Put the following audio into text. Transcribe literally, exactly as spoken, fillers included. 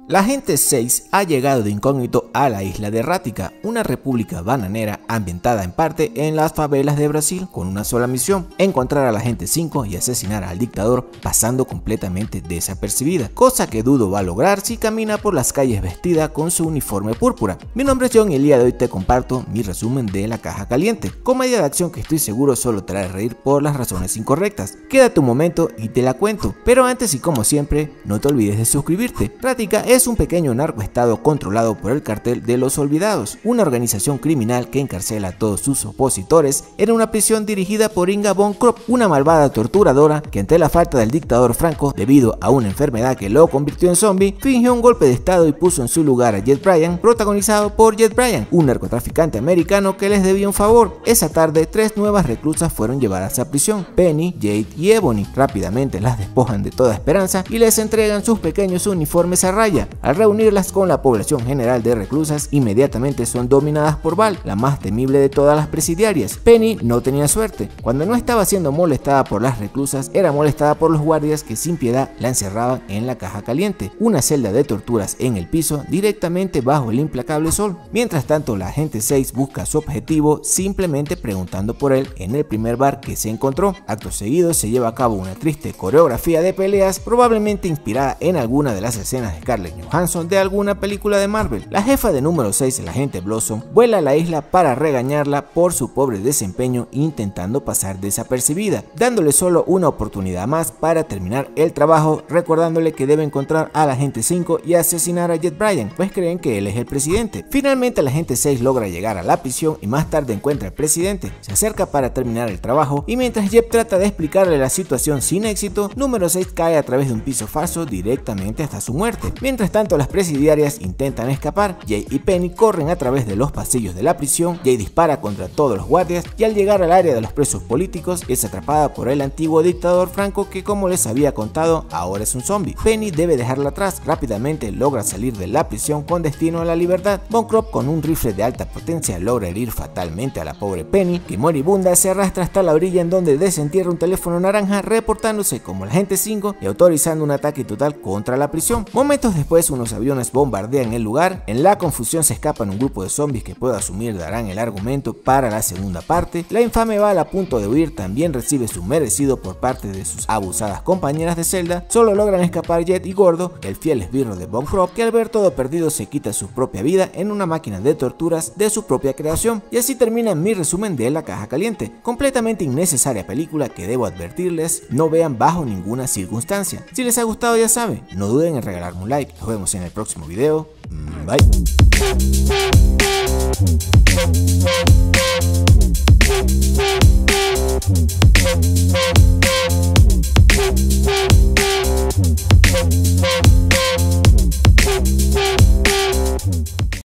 La Agente seis ha llegado de incógnito a la isla de Rática, una república bananera ambientada en parte en las favelas de Brasil, con una sola misión: encontrar a la Agente cinco y asesinar al dictador pasando completamente desapercibida, cosa que dudo va a lograr si camina por las calles vestida con su uniforme púrpura. Mi nombre es John y el día de hoy te comparto mi resumen de La Caja Caliente, comedia de acción que estoy seguro solo te hará reír por las razones incorrectas. Quédate un momento y te la cuento, pero antes y como siempre, no te olvides de suscribirte. Rática es Es un pequeño narcoestado controlado por el Cartel de los Olvidados, una organización criminal que encarcela a todos sus opositores en una prisión dirigida por Inga von Krop, una malvada torturadora que, ante la falta del dictador Franco debido a una enfermedad que lo convirtió en zombie, fingió un golpe de estado y puso en su lugar a Jet Bryan, protagonizado por Jet Bryan, un narcotraficante americano que les debía un favor. Esa tarde, tres nuevas reclusas fueron llevadas a prisión: Penny, Jade y Ebony. Rápidamente las despojan de toda esperanza y les entregan sus pequeños uniformes a raya. Al reunirlas con la población general de reclusas, inmediatamente son dominadas por Val, la más temible de todas las presidiarias. Penny no tenía suerte. Cuando no estaba siendo molestada por las reclusas, era molestada por los guardias que sin piedad la encerraban en la Caja Caliente, una celda de torturas en el piso directamente bajo el implacable sol. Mientras tanto, la Agente seis busca su objetivo simplemente preguntando por él en el primer bar que se encontró. Acto seguido se lleva a cabo una triste coreografía de peleas, probablemente inspirada en alguna de las escenas de Scarlett Johansson de alguna película de Marvel. La jefa de número seis, la Agente Blossom, vuela a la isla para regañarla por su pobre desempeño intentando pasar desapercibida, dándole solo una oportunidad más para terminar el trabajo, recordándole que debe encontrar a la Agente cinco y asesinar a Jet Bryan, pues creen que él es el presidente. Finalmente la Agente seis logra llegar a la prisión y más tarde encuentra al presidente, se acerca para terminar el trabajo y mientras Jet trata de explicarle la situación sin éxito, número seis cae a través de un piso falso directamente hasta su muerte. Mientras tanto, las presidiarias intentan escapar. Jay y Penny corren a través de los pasillos de la prisión. Jay dispara contra todos los guardias y al llegar al área de los presos políticos es atrapada por el antiguo dictador Franco, que, como les había contado, ahora es un zombie. Penny debe dejarla atrás. Rápidamente logra salir de la prisión con destino a la libertad. Von Krop, con un rifle de alta potencia, logra herir fatalmente a la pobre Penny, que moribunda se arrastra hasta la orilla, en donde desentierra un teléfono naranja, reportándose como la Agente cinco y autorizando un ataque total contra la prisión. Momentos después, unos aviones bombardean el lugar. En la confusión se escapan un grupo de zombies que puedo asumir darán el argumento para la segunda parte. La infame Val, a punto de huir, también recibe su merecido por parte de sus abusadas compañeras de celda. Solo logran escapar Jet y Gordo, el fiel esbirro de Von Krop, que al ver todo perdido se quita su propia vida en una máquina de torturas de su propia creación. Y así termina mi resumen de La Caja Caliente, completamente innecesaria película que, debo advertirles, no vean bajo ninguna circunstancia. Si les ha gustado, ya saben, no duden en regalarme un like. Nos vemos en el próximo video. Bye.